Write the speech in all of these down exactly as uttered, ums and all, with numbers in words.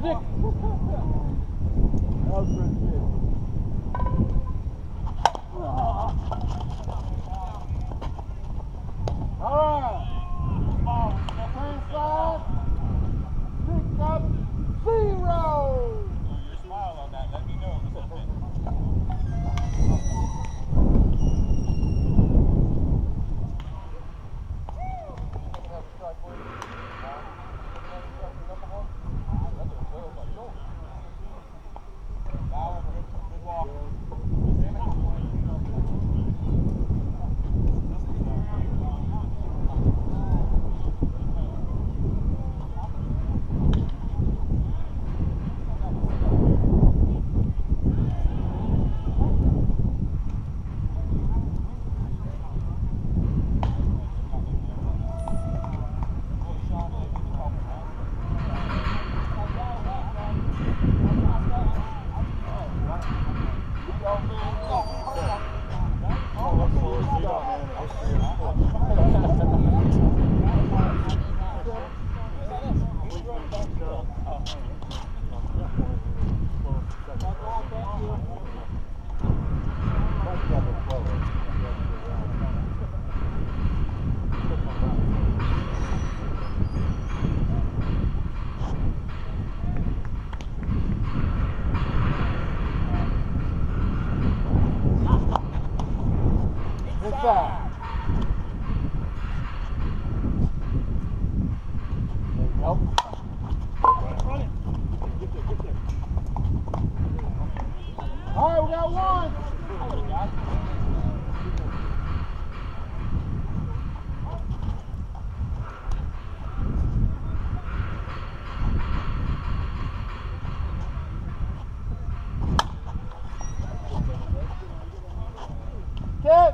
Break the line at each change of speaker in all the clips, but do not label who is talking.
was pretty good. All right. Turn side. Pick up zero.
Your smile on that, let me know it was a hit.
Inside. Nope.
Run it. Get there, get there.
All right, we got one.
I would have got it.
Kick.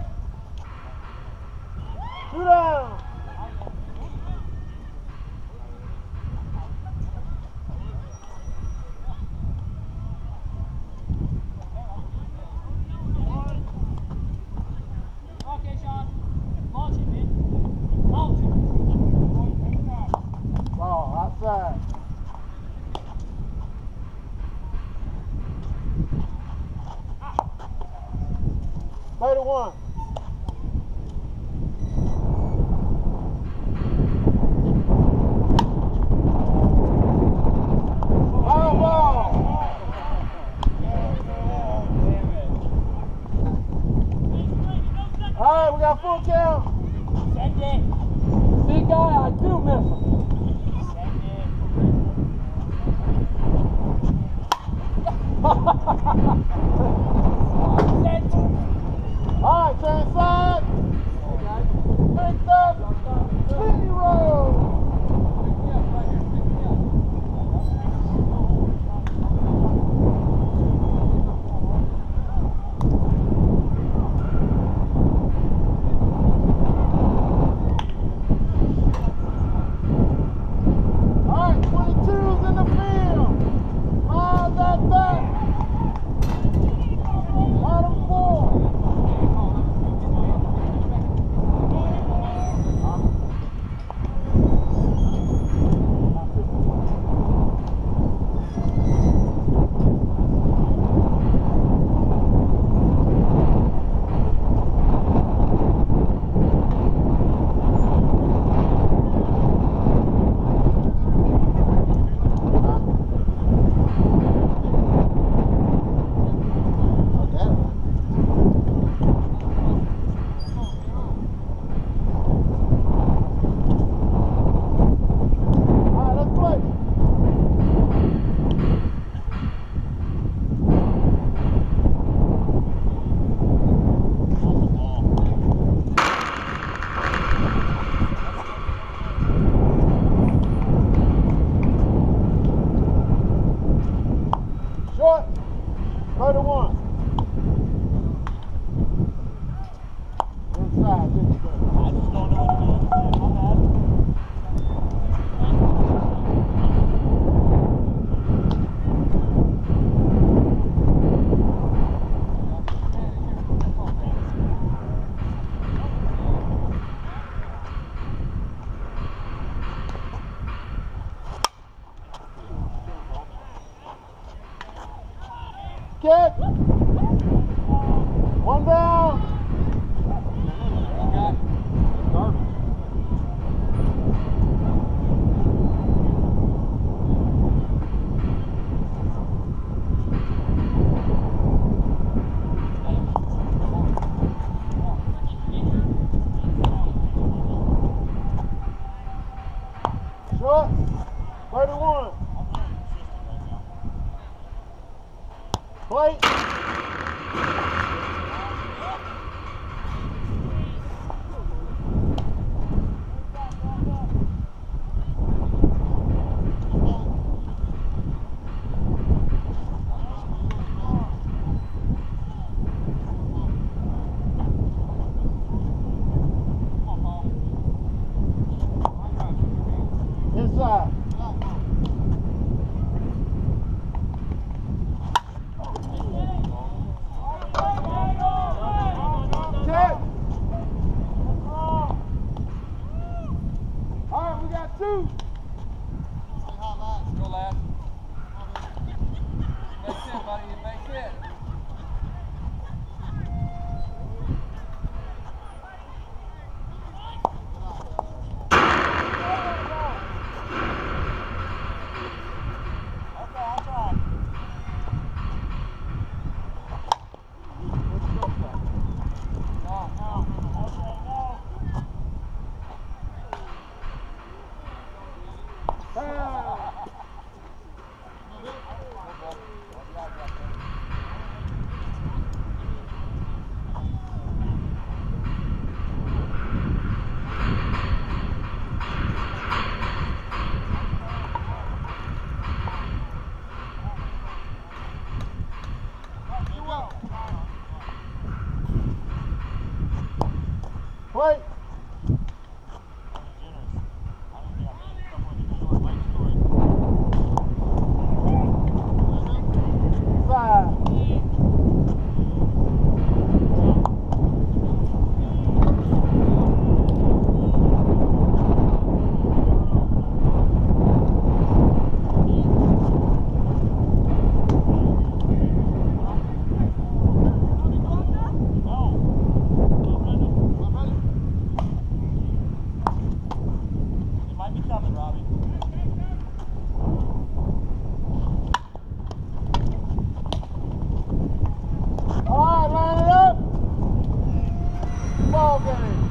Two down.
Okay, Sean. Launch it, man. Launch it.
Ball outside. Play to one. Foul ball. All right, we got full count.
Send it.
Big guy, I do miss him.
Send it. Send it.
All right, turn side. Picked up zero. All right, twenty-two's in the field. Miles at bat. Bottom four. Short. Third and one. Inside.
I just don't know what to do. My bad.
catch. One down. Short. thirty-one. Plate. Inside. Check. All right, we got two.
Go last. Makes it, buddy. It makes it.
Plate. Five. All right, line it up. Ball game.